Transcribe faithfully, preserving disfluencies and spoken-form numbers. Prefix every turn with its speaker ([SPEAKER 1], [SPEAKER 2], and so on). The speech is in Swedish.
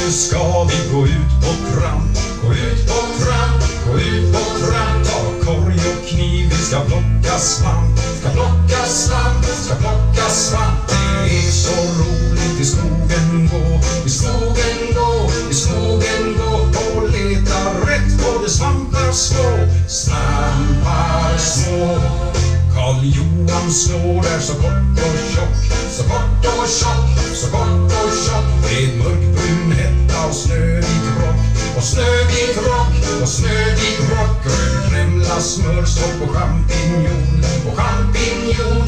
[SPEAKER 1] nu ska vi gå ut på tramp. Gå ut på tramp, gå ut på tramp. Ta korg och kniv, vi ska plocka svamp. Ska plocka svamp, ska plocka svamp. Det är så roligt i skogen gå, i skogen gå, i skogen gå. Och leta rätt på de svampar små, svampar små. Karl Johan slår där så kort och tjock, så kort och tjock, så kort och tjock. Med mörkbrun hetta och snövit rock, och snövit rock, och snövit rock. Grön kremla, smörsopp och champinjon, och champinjon.